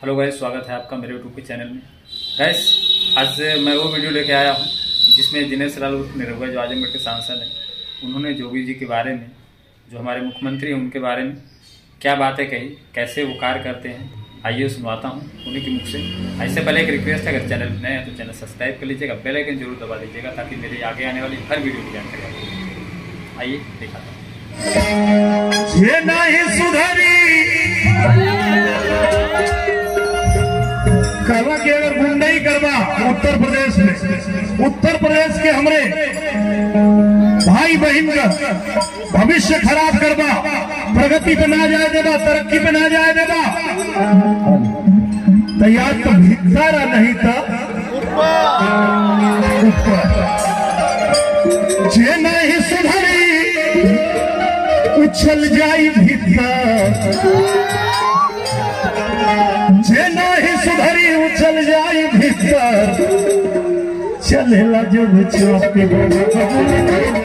Hello guys, स्वागत है आपका मेरे यूट्यूब के चैनल में। गाइस, आज मैं वो वीडियो लेके आया हूँ जिसमें दिनेश लाल निरहुआ जो आजमगढ़ के सांसद हैं, उन्होंने जोगी जी के बारे में, जो हमारे मुख्यमंत्री हैं उनके बारे में क्या बातें कही, कैसे वो कार्य करते हैं, आइए सुनवाता हूँ उन्हीं के मुख से। ऐसे पहले एक रिक्वेस्ट है, अगर चैनल नए हैं तो चैनल सब्सक्राइब कर लीजिएगा, बेल आइकन जरूर दबा लीजिएगा ताकि मेरे आगे आने वाली हर वीडियो की जानकारी आपको। आइए दिखाता हूँ। ये नहीं सुधरी करवा के अगर गुंडाई करवा उत्तर प्रदेश के हमरे भाई बहन का भविष्य खराब करवा, प्रगति पे ना जाए देगा, तरक्की पे ना जाए देगा, तैयार तो भीतर नहीं था ऊपर। जे नहीं सुधरी उछल जाई भीतर, जे नहीं सुधरी उछल जाई भीतर, चलेला जो चौक